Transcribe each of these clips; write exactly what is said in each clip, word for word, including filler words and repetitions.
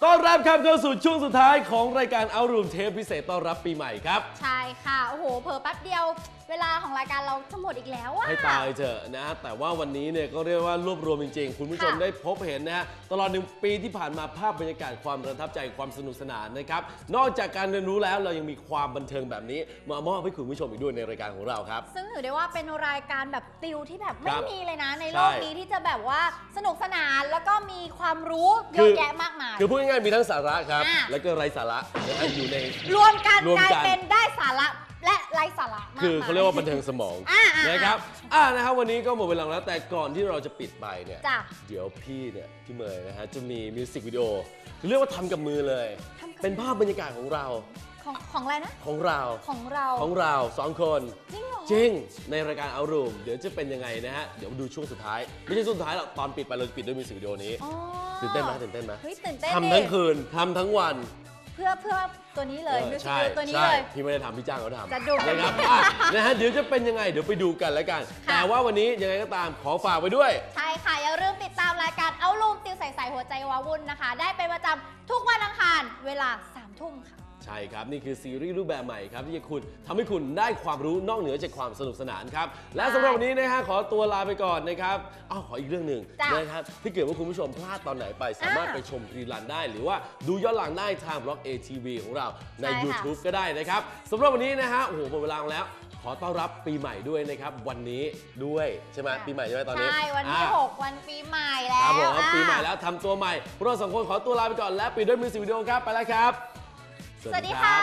ต้อนรับครับเข้าสู่ช่วงสุดท้ายของรายการเอารูมเทปพิเศษต้อนรับปีใหม่ครับใช่ค่ะโอ้โหเผลอแป๊บเดียวเวลาของรายการเราจะหมดอีกแล้วอะให้ตายเถอะนะแต่ว่าวันนี้เนี่ยก็เรียกว่ารวบรวมจริงๆคุณผู้ชมได้พบเห็นนะฮะตลอดหนึ่งปีที่ผ่านมาภาพบรรยากาศความประทับใจความสนุกสนานนะครับนอกจากการเรียนรู้แล้วเรายังมีความบันเทิงแบบนี้มามอบให้คุณผู้ชมอีกด้วยในรายการของเราครับซึ่งถือได้ว่าเป็นรายการแบบติวที่แบบไม่มีเลยนะในโลกนี้ที่จะแบบว่าสนุกสนานแล้วก็มีความรู้เยอะแยะมากมายคือพูดง่ายๆมีทั้งสาระครับแล้วก็ไร้สาระนะฮะอยู่ในรวมกันกลายเป็นได้สาระและไร้สาระคือเขาเรียกว่าบันเทิงสมองนะครับอ่านะครับวันนี้ก็หมดเวลาแล้วแต่ก่อนที่เราจะปิดไปเนี่ยเดี๋ยวพี่เนี่ยพี่เมย์นะฮะจะมีมิวสิกวิดีโอเรียกว่าทำกับมือเลยเป็นภาพบรรยากาศของเราของของอะไรนะของเราของเราของเราสองคนจริงเหรอจริงในรายการเอารูมเดี๋ยวจะเป็นยังไงนะฮะเดี๋ยวดูช่วงสุดท้ายไม่ใช่ช่วงสุดท้ายหรอกตอนปิดไปเราปิดด้วยมิวสิกวิดีโอนี้ตื่นเต้นไหมตื่นเต้นไหมเฮ้ยตื่นเต้นทำทั้งคืนทำทั้งวันเพื่อเพื่อตัวนี้เลยมิวสิกวิดีโอตัวนี้เลยพี่ไม่ได้ทำพี่จ้างเขาทำจะดูนะครับนะฮะเดี๋ยวจะเป็นยังไงเดี๋ยวไปดูกันแล้วกันแต่ว่าวันนี้ยังไงก็ตามขอฝากไว้ด้วยใช่ค่ะอย่าลืมติดตามรายการเอารูมติวใส่ใส่หัวใจวาวุ่นนะคะได้เป็นประจำทุกวันอังคารเวลาสามทุ่มค่ะใช่ครับนี่คือซีรีส์รูปแบบใหม่ครับที่จะคุณทำให้คุณได้ความรู้นอกเหนือจากความสนุกสนานครับและสำหรับวันนี้นะฮะขอตัวลาไปก่อนนะครับอ้าวขออีกเรื่องหนึ่งนะครับที่เกิดว่าคุณผู้ชมพลาดตอนไหนไปสามารถไปชมรีลันได้หรือว่าดูย้อนหลังได้ทางบล็อก เอ ที วี ของเราใน ยูทูบ ก็ได้นะครับสำหรับวันนี้นะฮะโอ้โหหมดเวลาแล้วขอต้อนรับปีใหม่ด้วยนะครับวันนี้ด้วยใช่ไหมปีใหม่ใช่ไหมตอนนี้ใช่วันที่หกวันปีใหม่แล้วครับผมปีใหม่แล้วทำตัวใหม่พวกเราสองคนขอตัวลาไปก่อนและปิดด้วยมิวสิกวิดีโอครับไปแล้วครับสวัสดีค่ะ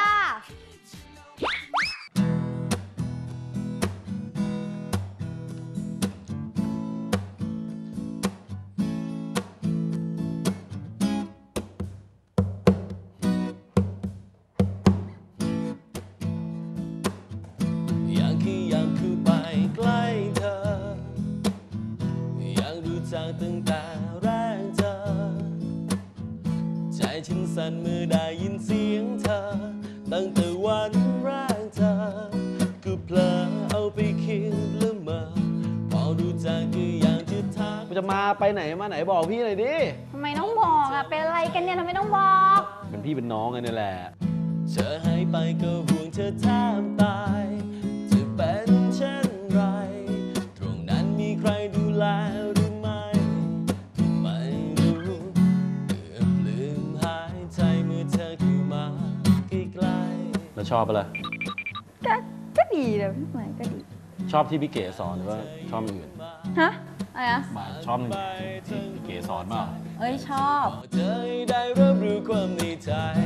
ยังคือยังคือไปใกล้เธอยังรู้จักตั้งแต่แรกเจอใจฉันสั่นเมื่อได้ยินเสียงเธอตั้งแต่วันแรกเธอก็เพลอเอาไปคิดละเมอพอรู้จักก็อยากจะทักจะมาไปไหนมาไหนบอกพี่หน่อยดิทำไมต้องบอกอ่ะเป็นอะไรกันเนี่ยทำไมต้องบอกเป็นพี่เป็นน้องกันนี่แหละเธอหายไปก็ห่วงเธอแทบตายจะเป็นเช่นไรตรงนั้นมีใครดูแลหรือไม่ไม่รู้เกือบลืมหายใจเมื่อเธอเข้ามาใกล้ๆแล้วชอบปะล่ะก็ก็ดีนะพี่หมายก็ดีชอบที่พี่เก๋สอนหรือว่าชอบอื่นฮะอะไรนะชอบที่พี่เก๋สอนเปล่าเอ้ยชอบเธอได้รับรู้ความในใจ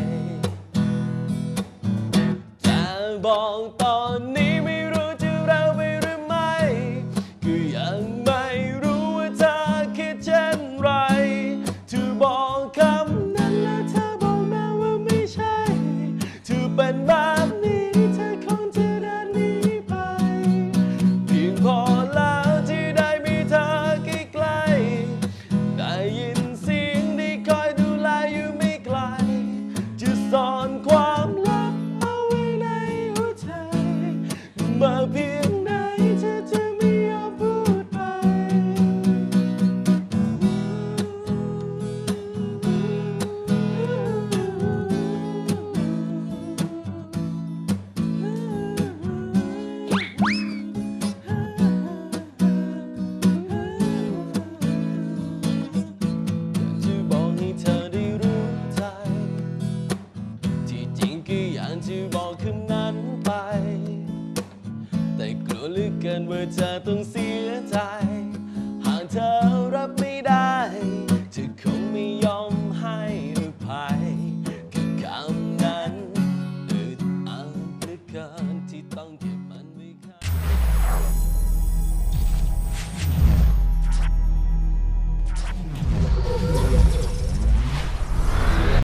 จะบอกตอนนี้ไม่รู้จะเล่าไปหรือไม่ก็ยังไม่รู้ว่าเธอคิดเช่นไรเธอบอกคำนั้นแล้วเธอบอกมาว่าไม่ใช่เธอเป็นแบบนี้เธอคงจะเดินหนีไปเพียงพอแล้วที่ได้มีเธอใกล้ๆได้ยินเสียงที่คอยดูแลอยู่ไม่ไกลจะซ่อนความลับเอาไว้ในหัวใจมาเพียงไหนเธอจะไม่ยอมพูดไปจะบอกให้เธอได้รู้ใจที่จริงก็อยากจะบอกคำนั้นไปแต่กลัวเหลือเกินว่าจะต้องเสียใจหากเธอ